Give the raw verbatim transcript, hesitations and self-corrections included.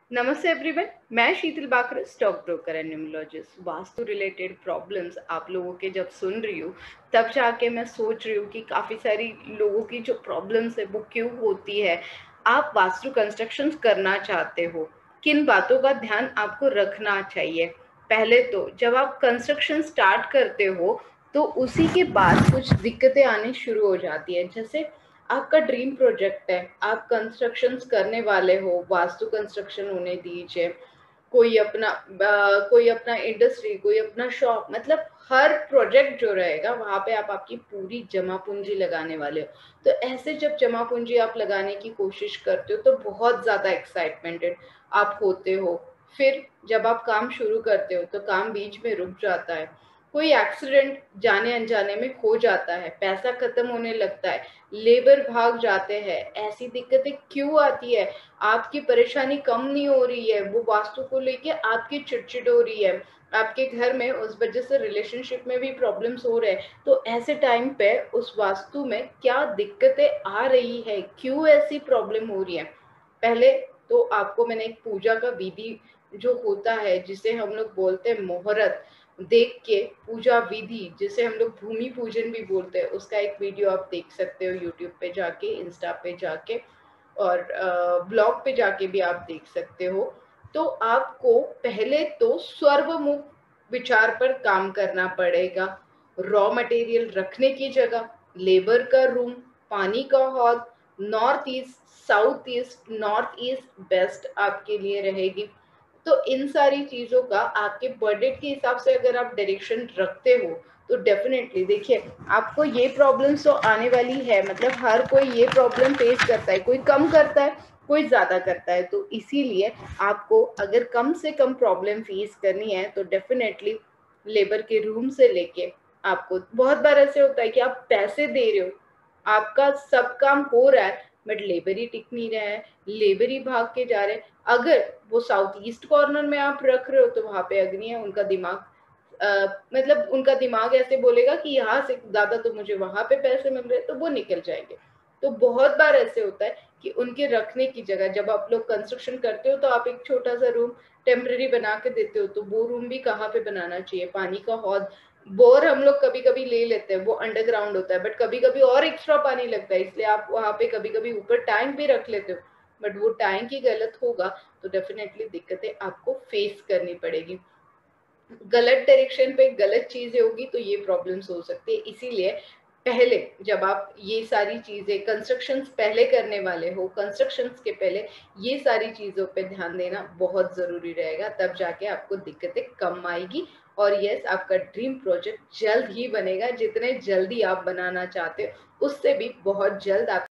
नमस्ते एवरीवन। मैं Sheetal Bakre, stock broker and numerologist. Vastu related problems आप लोगों के जब सुन रही हूँ तब जाके मैं सोच रही हूँ कि काफ़ी सारी लोगों की जो प्रॉब्लम्स है वो क्यों होती है। आप वास्तु कंस्ट्रक्शंस करना चाहते हो, किन बातों का ध्यान आपको रखना चाहिए। पहले तो जब आप कंस्ट्रक्शन स्टार्ट करते हो तो उसी के बाद कुछ दिक्कतें आनी शुरू हो जाती है। जैसे आपका ड्रीम प्रोजेक्ट है, आप कंस्ट्रक्शंस करने वाले हो, वास्तु कंस्ट्रक्शन होने दीजिए, कोई अपना अ, कोई अपना इंडस्ट्री, कोई अपना शॉप, मतलब हर प्रोजेक्ट जो रहेगा वहां पे आप आपकी पूरी जमा पूंजी लगाने वाले हो। तो ऐसे जब जमा पूंजी आप लगाने की कोशिश करते हो तो बहुत ज्यादा एक्साइटमेंटेड आप होते हो। फिर जब आप काम शुरू करते हो तो काम बीच में रुक जाता है, कोई एक्सीडेंट जाने अनजाने में हो जाता है, पैसा खत्म होने लगता है, लेबर भाग जाते हैं। ऐसी दिक्कतें क्यों आती है? आपकी परेशानी कम नहीं हो रही है, वो वास्तु को लेके आपकी चिड़चिड़ हो रही है, आपके घर में उस वजह से रिलेशनशिप में भी प्रॉब्लम्स हो रहे हैं। तो ऐसे टाइम पे उस वास्तु में क्या दिक्कतें आ रही है, क्यों ऐसी प्रॉब्लम हो रही है? पहले तो आपको मैंने एक पूजा का विधि जो होता है, जिसे हम लोग बोलते हैं मुहूर्त, देख के पूजा विधि, जिसे हम लोग भूमि पूजन भी बोलते हैं, उसका एक वीडियो आप देख सकते हो यूट्यूब पे जाके, इंस्टा पे जाके, और ब्लॉग पे जाके भी आप देख सकते हो। तो आपको पहले तो सर्वमुख विचार पर काम करना पड़ेगा। रॉ मटेरियल रखने की जगह, लेबर का रूम, पानी का हौद, north east, south east, north east best आपके लिए रहेगी। तो इन सारी चीजों का आपके बजट के हिसाब से अगर आप डायरेक्शन रखते हो तो डेफिनेटली देखिए, आपको ये प्रॉब्लम्स तो आने वाली है, मतलब हर कोई ये प्रॉब्लम फेस करता है, कोई कम करता है, कोई ज्यादा करता है। तो इसीलिए आपको अगर कम से कम प्रॉब्लम फेस करनी है तो डेफिनेटली लेबर के रूम से लेके, आपको बहुत बार ऐसे होता है कि आप पैसे दे रहे हो, आपका सब काम हो रहा है, बट लेबर ही टिक नहीं रहा है, लेबर ही भाग के जा रहे हैं। अगर वो साउथ ईस्ट कॉर्नर में आप रख रहे हो तो वहां पे अग्नि है, उनका दिमाग Uh, मतलब उनका दिमाग ऐसे बोलेगा कि यहाँ से ज्यादा तो मुझे वहां पे पैसे मिल रहे हैं, तो वो निकल जाएंगे। तो बहुत बार ऐसे होता है कि उनके रखने की जगह, जब आप लोग कंस्ट्रक्शन करते हो तो आप एक छोटा सा रूम टेम्पररी बना के देते हो, तो वो रूम भी कहाँ पे बनाना चाहिए? पानी का हौद, बोर हम लोग कभी कभी ले लेते हैं, वो अंडरग्राउंड होता है, बट कभी कभी और एक्स्ट्रा पानी लगता है, इसलिए आप वहां पे कभी कभी ऊपर टैंक भी रख लेते हो, बट वो टैंक ही गलत होगा तो डेफिनेटली दिक्कतें आपको फेस करनी पड़ेगी। गलत डायरेक्शन पे गलत चीजें होगी तो ये प्रॉब्लम्स हो सकती है। इसीलिए पहले जब आप ये सारी चीजें कंस्ट्रक्शंस पहले करने वाले हो, कंस्ट्रक्शंस के पहले ये सारी चीजों पे ध्यान देना बहुत जरूरी रहेगा, तब जाके आपको दिक्कतें कम आएगी। और यस, आपका ड्रीम प्रोजेक्ट जल्द ही बनेगा, जितने जल्दी आप बनाना चाहते हो उससे भी बहुत जल्द आप